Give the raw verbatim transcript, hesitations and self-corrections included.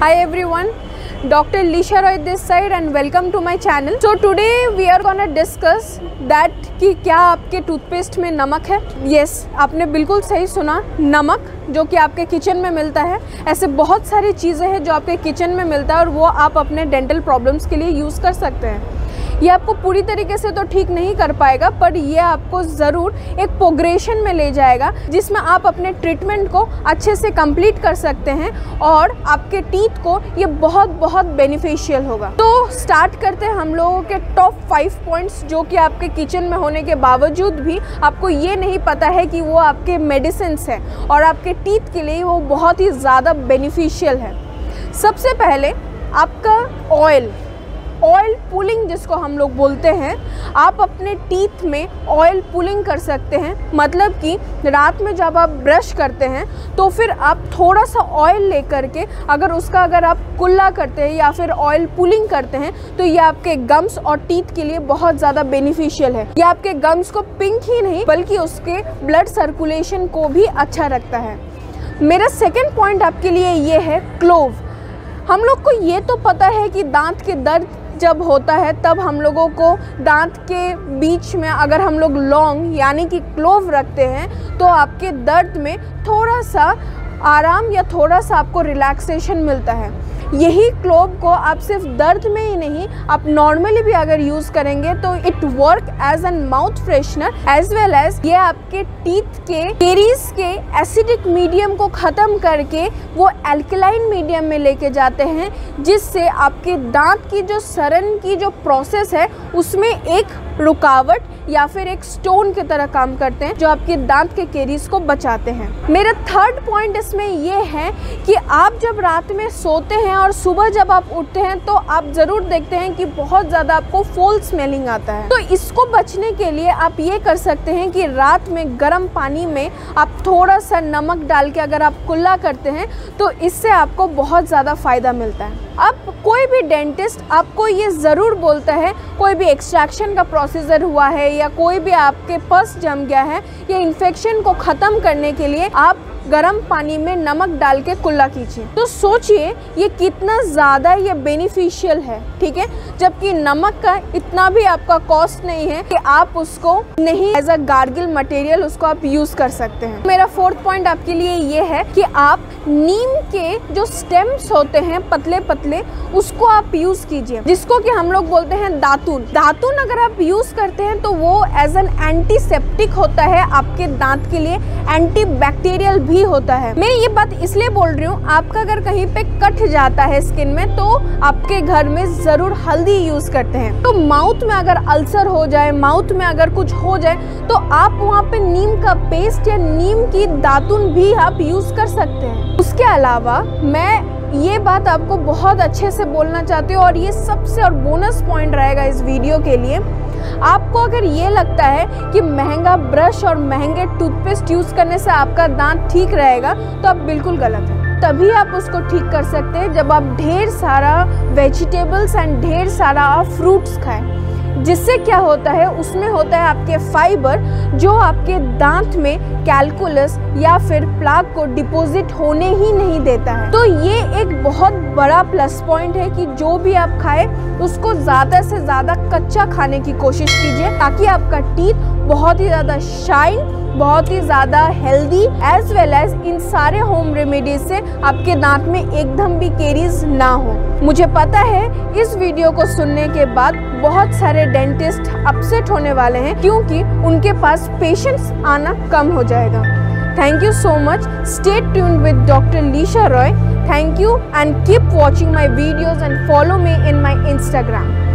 Hi everyone, Doctor Lisha Roy this side and welcome to my channel. So today we are gonna discuss that कि क्या आपके toothpaste में नमक है. Yes, आपने बिल्कुल सही सुना, नमक जो कि आपके किचन में मिलता है. ऐसे बहुत सारी चीज़ें हैं जो आपके किचन में मिलता है और वो आप अपने डेंटल प्रॉब्लम्स के लिए यूज़ कर सकते हैं. ये आपको पूरी तरीके से तो ठीक नहीं कर पाएगा, पर ये आपको ज़रूर एक प्रोग्रेशन में ले जाएगा जिसमें आप अपने ट्रीटमेंट को अच्छे से कंप्लीट कर सकते हैं और आपके टीथ को ये बहुत बहुत बेनिफिशियल होगा. तो स्टार्ट करते हैं हम लोगों के टॉप फाइव पॉइंट्स जो कि आपके किचन में होने के बावजूद भी आपको ये नहीं पता है कि वो आपके मेडिसिन्स हैं और आपके टीथ के लिए वो बहुत ही ज़्यादा बेनिफिशियल है. सबसे पहले आपका ऑयल ऑयल पुलिंग जिसको हम लोग बोलते हैं, आप अपने टीथ में ऑयल पुलिंग कर सकते हैं. मतलब कि रात में जब आप ब्रश करते हैं तो फिर आप थोड़ा सा ऑयल लेकर के अगर उसका अगर आप कुल्ला करते हैं या फिर ऑयल पुलिंग करते हैं तो ये आपके गम्स और टीथ के लिए बहुत ज़्यादा बेनिफिशियल है. ये आपके गम्स को पिंक ही नहीं बल्कि उसके ब्लड सर्कुलेशन को भी अच्छा रखता है. मेरा सेकेंड पॉइंट आपके लिए ये है क्लोव. हम लोग को ये तो पता है कि दांत के दर्द जब होता है तब हम लोगों को दांत के बीच में अगर हम लोग लौंग यानी कि क्लोव रखते हैं तो आपके दर्द में थोड़ा सा आराम या थोड़ा सा आपको रिलैक्सेशन मिलता है. यही क्लोव को आप सिर्फ दर्द में ही नहीं, आप नॉर्मली भी अगर यूज़ करेंगे तो it work as an mouth freshener as well as ये आपके टीथ के केरीज के एसिडिक मीडियम को ख़त्म करके वो एल्कलाइन मीडियम में लेके जाते हैं, जिससे आपके दांत की जो सड़न की जो प्रोसेस है उसमें एक रुकावट या फिर एक स्टोन की तरह काम करते हैं जो आपके दांत के केरीज को बचाते हैं. मेरा थर्ड पॉइंट इसमें ये है कि आप जब रात में सोते हैं और सुबह जब आप उठते हैं तो आप ज़रूर देखते हैं कि बहुत ज़्यादा आपको फोल स्मेलिंग आता है. तो इसको बचने के लिए आप ये कर सकते हैं कि रात में गर्म पानी में आप थोड़ा सा नमक डाल के अगर आप कुल्ला करते हैं तो इससे आपको बहुत ज़्यादा फ़ायदा मिलता है. अब कोई भी डेंटिस्ट आपको ये ज़रूर बोलता है, कोई भी एक्सट्रैक्शन का प्रोसीजर हुआ है या कोई भी आपके पस जम गया है या इन्फेक्शन को ख़त्म करने के लिए आप गर्म पानी में नमक डाल के कुल्ला कीजिए. तो सोचिए ये कितना ज़्यादा ये बेनिफिशियल है, ठीक है. जबकि नमक का इतना भी आपका कॉस्ट नहीं है कि आप उसको नहीं एज अ गार्गिल मटेरियल उसको आप यूज़ कर सकते हैं. मेरा फोर्थ पॉइंट आपके लिए ये है कि आप नीम के जो स्टेम्स होते हैं पतले पतले उसको आप यूज़ कीजिए, जिसको कि हम लोग बोलते हैं दातुन. दातुन अगर आप यूज़ करते हैं तो वो एज एन एंटीसेप्टिक होता है आपके दांत के लिए, एंटी बैक्टीरियल भी होता है. मैं ये बात इसलिए बोल रही हूँ, आपका अगर कहीं पे कट जाता है स्किन में तो आपके घर में ज़रूर हल्दी यूज़ करते हैं. तो माउथ में अगर अल्सर हो जाए, माउथ में अगर कुछ हो जाए तो आप वहाँ पे नीम का पेस्ट या नीम की दातुन भी आप यूज़ कर सकते हैं. उसके अलावा मैं ये बात आपको बहुत अच्छे से बोलना चाहती हूँ और ये सबसे और बोनस पॉइंट रहेगा इस वीडियो के लिए. आपको अगर ये लगता है कि महंगा ब्रश और महंगे टूथपेस्ट यूज़ करने से आपका दांत ठीक रहेगा तो आप बिल्कुल गलत है. तभी आप उसको ठीक कर सकते हैं जब आप ढेर सारा वेजिटेबल्स एंड ढेर सारा आप फ्रूट्स खाएं. जिससे क्या होता है, उसमें होता है आपके फाइबर जो आपके दांत में कैलकुलस या फिर प्लाक को डिपॉजिट होने ही नहीं देता है. तो ये एक बहुत बड़ा प्लस पॉइंट है कि जो भी आप खाएं उसको ज़्यादा से ज़्यादा कच्चा खाने की कोशिश कीजिए ताकि आपका टीथ बहुत ही ज़्यादा शाइन, बहुत ही ज़्यादा हेल्दी एज वेल एज इन सारे होम रेमेडीज से आपके दांत में एकदम भी केरीज ना हो. मुझे पता है इस वीडियो को सुनने के बाद बहुत सारे डेंटिस्ट अपसेट होने वाले हैं क्योंकि उनके पास पेशेंस आना कम हो जाएगा. Thank you so much. Stay tuned with doctor Leesha Roy. Thank you and keep watching my videos and follow me in my Instagram.